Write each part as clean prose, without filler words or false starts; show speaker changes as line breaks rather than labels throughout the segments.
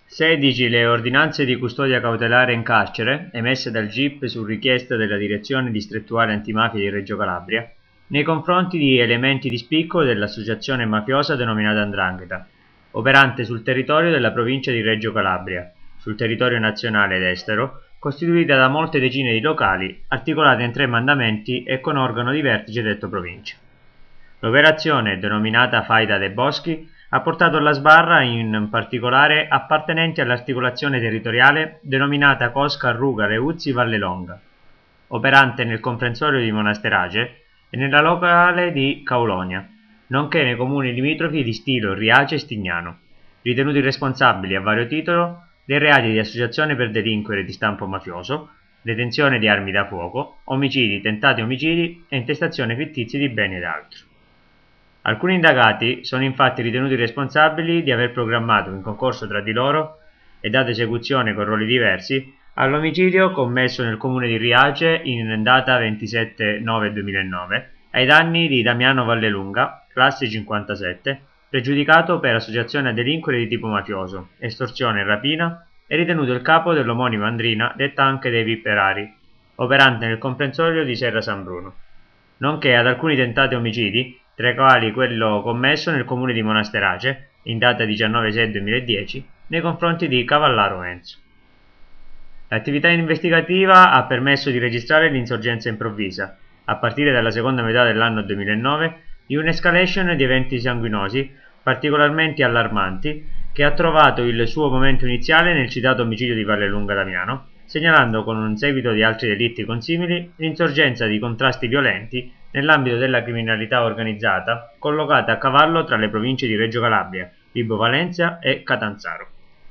16 le ordinanze di custodia cautelare in carcere, emesse dal GIP su richiesta della Direzione Distrettuale Antimafia di Reggio Calabria, nei confronti di elementi di spicco dell'associazione mafiosa denominata 'Ndrangheta, operante sul territorio della provincia di Reggio Calabria, sul territorio nazionale ed estero, costituita da molte decine di locali, articolate in 3 mandamenti e con organo di vertice detto provincia. L'operazione, denominata Faida dei Boschi, ha portato alla sbarra in particolare appartenenti all'articolazione territoriale denominata Cosca Ruga Leuzzi Vallelonga, operante nel comprensorio di Monasterace e nella locale di Caulonia, nonché nei comuni limitrofi di Stilo, Riace e Stignano, ritenuti responsabili a vario titolo dei reati di associazione per delinquere di stampo mafioso, detenzione di armi da fuoco, omicidi, tentati omicidi e intestazione fittizia di beni ed altro. Alcuni indagati sono infatti ritenuti responsabili di aver programmato in concorso tra di loro e dato esecuzione con ruoli diversi all'omicidio commesso nel comune di Riace in data 27/9/2009 ai danni di Damiano Vallelunga, classe 57, pregiudicato per associazione a delinquere di tipo mafioso, estorsione e rapina, e ritenuto il capo dell'omonima 'ndrina detta anche dei Vipperari, operante nel comprensorio di Serra San Bruno, nonché ad alcuni tentati omicidi, tra i quali quello commesso nel comune di Monasterace, in data 19/6/2010, nei confronti di Cavallaro Enzo. L'attività investigativa ha permesso di registrare l'insorgenza improvvisa, a partire dalla seconda metà dell'anno 2009, di un'escalation di eventi sanguinosi particolarmente allarmanti che ha trovato il suo momento iniziale nel citato omicidio di Vallelunga Damiano, segnalando con un seguito di altri delitti consimili l'insorgenza di contrasti violenti nell'ambito della criminalità organizzata collocata a cavallo tra le province di Reggio Calabria, Vibo Valentia e Catanzaro.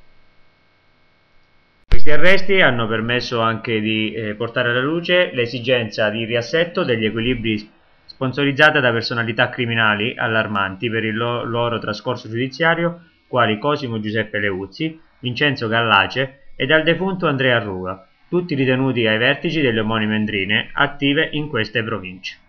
Questi arresti hanno permesso anche di portare alla luce l'esigenza di riassetto degli equilibri sponsorizzata da personalità criminali allarmanti per il loro trascorso giudiziario, quali Cosimo Giuseppe Leuzzi, Vincenzo Gallace e dal defunto Andrea Ruga, tutti ritenuti ai vertici delle omonime 'ndrine attive in queste province.